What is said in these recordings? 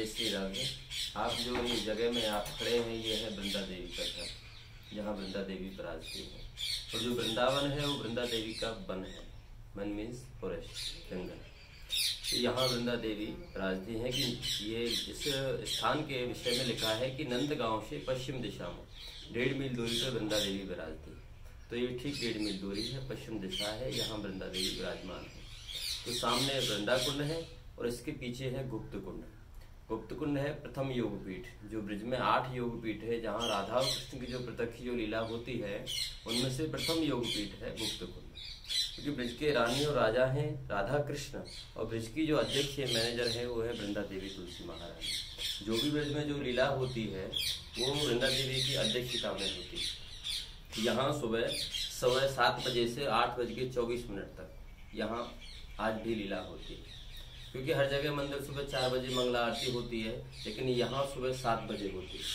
जय श्री राम। आप जो ये जगह में आप खड़े हैं, ये है वृंदा देवी का घर, जहाँ वृंदा देवी विराजती है। और जो वृंदावन है वो वृंदा देवी का वन है। वन मीन्स फॉरेस्ट, जंगल। तो यहाँ वृंदा देवी विराजती हैं कि ये इस स्थान के विषय में लिखा है कि नंद गांव से पश्चिम दिशा में 1.5 मील दूरी पर वृंदा देवी विराजती है। तो ये ठीक 1.5 मील दूरी है, पश्चिम दिशा है, यहाँ वृंदा देवी विराजमान है। तो सामने वृंदा कुंड है और इसके पीछे है गुप्त कुंड। गुप्त कुंड है प्रथम योगपीठ, जो ब्रिज में 8 योगपीठ है, जहाँ राधा और कृष्ण की जो प्रत्यक्ष जो लीला होती है उनमें से प्रथम योगपीठ है गुप्त कुंड। क्योंकि ब्रिज के रानी और राजा हैं राधा कृष्ण, और ब्रिज की जो अध्यक्ष मैनेजर है वो है वृंदा देवी तुलसी महारानी। जो भी ब्रिज में जो लीला होती है वो वृंदा देवी की अध्यक्षता में होती है। यहाँ सुबह 7:15 बजे से 8:24 तक यहाँ आज भी लीला होती है। क्योंकि हर जगह मंदिर सुबह 4 बजे मंगला आरती होती है, लेकिन यहाँ सुबह 7 बजे होती है।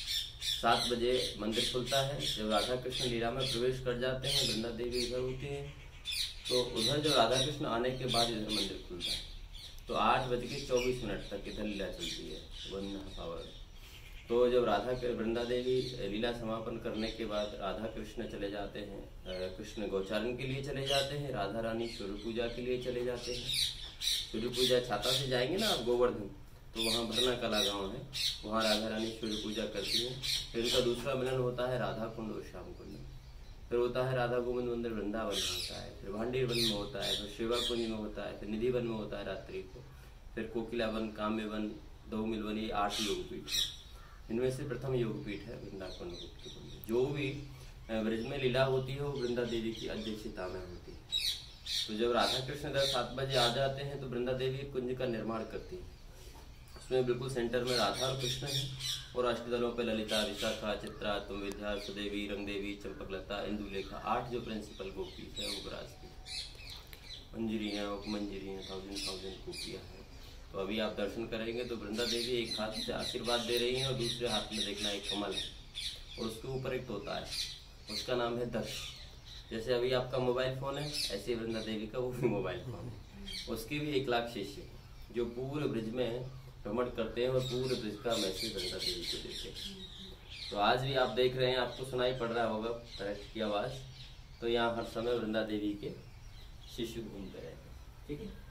7 बजे मंदिर खुलता है। जब राधा कृष्ण लीला में प्रवेश कर जाते हैं, वृंदा देवी इधर होती है, तो उधर जो राधा कृष्ण आने के बाद इधर मंदिर खुलता है। तो 8:24 तक इधर लीला चलती है 1.5 आवर। तो जब वृंदा देवी लीला समापन करने के बाद राधा कृष्ण चले जाते हैं, कृष्ण गौचारण के लिए चले जाते हैं, राधा रानी सूर्य पूजा के लिए चले जाते हैं। सूर्य पूजा छाता से जाएंगे ना आप गोवर्धन, तो वहाँ भरना कला गांव है, वहाँ राधा रानी सूर्य पूजा करती हैं। फिर उनका दूसरा मिलन होता है राधा कुंड और श्याम कुंड। फिर होता है राधा गोविंद मंदिर वृंदावन में होता है, फिर भांडी वन में होता है, फिर शिवा कुंज में होता है, फिर निधि वन में होता है रात्रि को, फिर कोकिला वन, काम्य वन, 2 मिल वन, ये 8 योगपीठ है। इनमें से प्रथम योगपीठ है वृंदा कुंड गुप्त कुंड। जो भी ब्रज में लीला होती है वो वृंदा देवी की अध्यक्षता में होती है। तो जब राधा कृष्ण 7 बजे आ जाते हैं तो वृंदा देवी कुंज का निर्माण करती है। उसमें बिल्कुल सेंटर में राधा और कृष्ण है, और अष्टदलों पे ललिता, विशाखा, चित्रा, तुम विद्या, सुदेवी, रंगदेवी, चंपकलता, इंदुलेखा, 8 जो प्रिंसिपल गोपी है वो विराजती है। मंजरियाँ, उपमंजरियाँ, 1000 गोपियाँ हैं। तो अभी आप दर्शन करेंगे तो वृंदा देवी एक हाथ से आशीर्वाद दे रही हैं और दूसरे हाथ में देखना एक कमल है, और उसके ऊपर एक तोता है, उसका नाम है दक्ष। जैसे अभी आपका मोबाइल फोन है, ऐसे वृंदा देवी का वो भी मोबाइल फोन है। उसके भी 1 लाख शिष्य जो पूरे ब्रिज में भ्रमण करते हैं और पूरे ब्रिज का मैसेज वृंदा देवी को देते हैं। तो आज भी आप देख रहे हैं, आपको सुनाई पड़ रहा होगा करेक्ट की आवाज़। तो यहाँ हर समय वृंदा देवी के शिष्य घूमते रहते हैं। ठीक है।